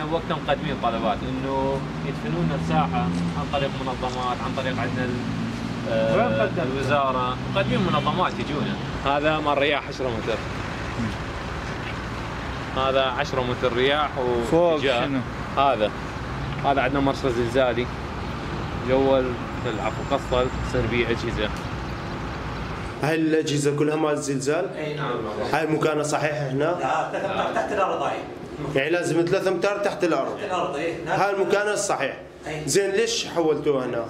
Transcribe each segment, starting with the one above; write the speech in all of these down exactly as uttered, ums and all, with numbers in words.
وقتها مقدمين طلبات انه يدفنون الساحه عن طريق منظمات، عن طريق عندنا آه الوزاره، مقدمين منظمات يجونا. هذا مال رياح عشرة متر. هذا عشرة متر رياح وفوق شنو؟ هذا هذا عندنا مرصد زلزالي جوا العفو قصل تصير به اجهزه. هاي الاجهزه كلها مال الزلزال؟ اي نعم. هاي مكانها صحيح هنا؟ لا ثلاثة امتار تحت الارض هاي. يعني لازم ثلاثة امتار تحت الارض. تحت الارض اي. هاي مكانها الصحيح. زين ليش حولتوه هنا؟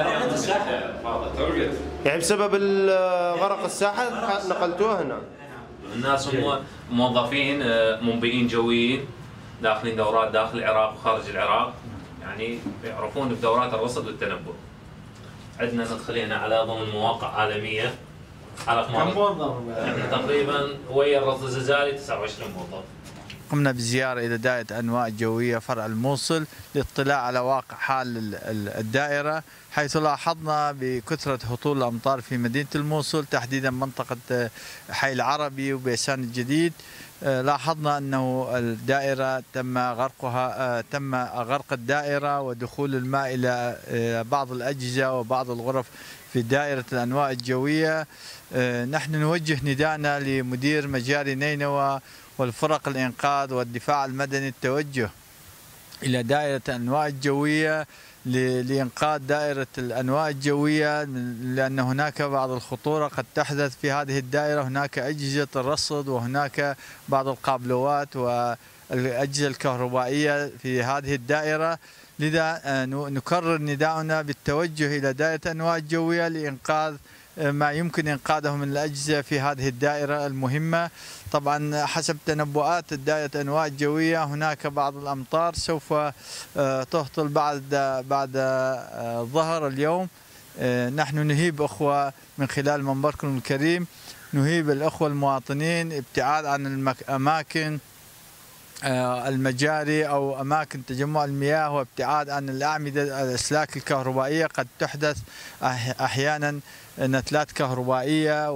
يعني بسبب غرق الساحه نقلتوه هنا. الناس هم موظفين منبئين جويين داخلين دورات داخل العراق وخارج العراق، يعني يعرفون بدورات الرصد والتنبؤ. عندنا ندخل هنا على ضمن مواقع عالميه على كم موظف؟ يعني تقريبا ويا الرصد الزلزالي تسعة وعشرين موظف. قمنا بزيارة إلى دائرة أنواع الجوية فرع الموصل للاطلاع على واقع حال الدائرة، حيث لاحظنا بكثرة هطول الأمطار في مدينة الموصل تحديدا منطقة حي العربي وبيسان الجديد. لاحظنا أنه الدائرة تم غرقها تم غرق الدائرة ودخول الماء إلى بعض الأجهزة وبعض الغرف في دائرة الأنواع الجوية. نحن نوجه نداءنا لمدير مجاري نينوى والفرق الإنقاذ والدفاع المدني التوجه إلى دائرة الأنواع الجوية لإنقاذ دائرة الأنواع الجوية، لأن هناك بعض الخطورة قد تحدث في هذه الدائرة. هناك أجهزة الرصد وهناك بعض القابلوات والأجهزة الكهربائية في هذه الدائرة، لذا نكرر نداءنا بالتوجه إلى دائرة الأنواع الجوية لإنقاذ ما يمكن إنقاذه من الأجهزة في هذه الدائرة المهمة. طبعا حسب تنبؤات دائرة الأنواع الجوية هناك بعض الأمطار سوف تهطل بعد بعد ظهر اليوم. نحن نهيب أخوة من خلال منبركم الكريم، نهيب الأخوة المواطنين ابتعاد عن الأماكن المجاري أو أماكن تجمع المياه، وابتعاد عن الأعمدة الأسلاك الكهربائية. قد تحدث أحيانا نتلات كهربائية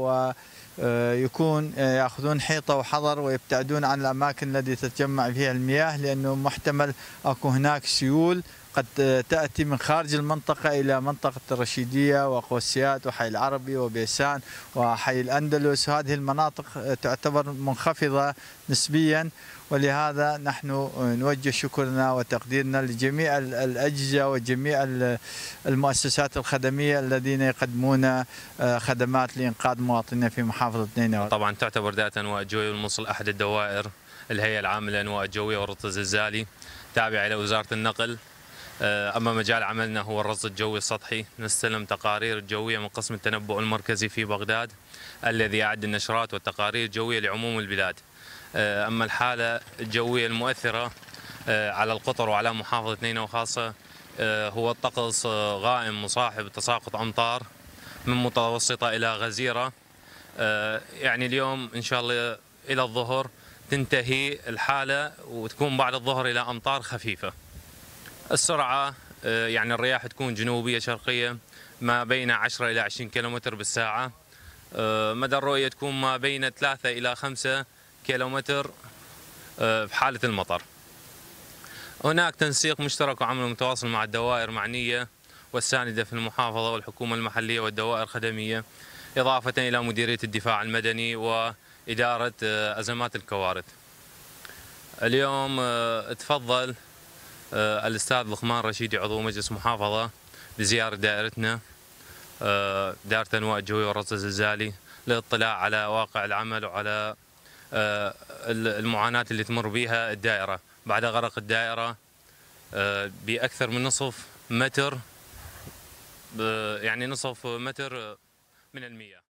ويكون يأخذون حيطة وحذر ويبتعدون عن الأماكن التي تتجمع فيها المياه، لأنه محتمل أكو هناك سيول قد تأتي من خارج المنطقة إلى منطقة الرشيدية وقوسيات وحي العربي وبيسان وحي الأندلس. هذه المناطق تعتبر منخفضة نسبيا، ولهذا نحن نوجه شكرنا وتقديرنا لجميع الأجهزة وجميع المؤسسات الخدمية الذين يقدمون خدمات لإنقاذ مواطنينا في محافظة نينوى. طبعا تعتبر دائرة أنواع الجوية والموصل أحد الدوائر الهيئة العامة للأنواع الجوية والرصد الزلزالي تابعة إلى وزارة النقل. أما مجال عملنا هو الرصد الجوي السطحي، نستلم تقارير الجوية من قسم التنبؤ المركزي في بغداد الذي يعد النشرات والتقارير الجوية لعموم البلاد. أما الحالة الجوية المؤثرة على القطر وعلى محافظة نينوى خاصة هو الطقس غائم مصاحب تساقط أمطار من متوسطة إلى غزيرة. يعني اليوم إن شاء الله إلى الظهر تنتهي الحالة وتكون بعد الظهر إلى أمطار خفيفة. السرعة يعني الرياح تكون جنوبية شرقية ما بين عشرة إلى عشرين كيلومتر بالساعة. مدى الرؤية تكون ما بين ثلاثة إلى خمسة كيلومتر في حالة المطر. هناك تنسيق مشترك وعمل متواصل مع الدوائر معنية والساندة في المحافظة والحكومة المحلية والدوائر الخدمية، إضافة إلى مديرية الدفاع المدني وإدارة أزمات الكوارث. اليوم تفضل الأستاذ لقمان رشيدي عضو مجلس محافظة بزيارة دائرتنا دائرة أنواع الجوية والرصد الزلزالي للاطلاع على واقع العمل وعلى المعاناة اللي تمر بها الدائرة بعد غرق الدائرة بأكثر من نصف متر، يعني نصف متر من المياه.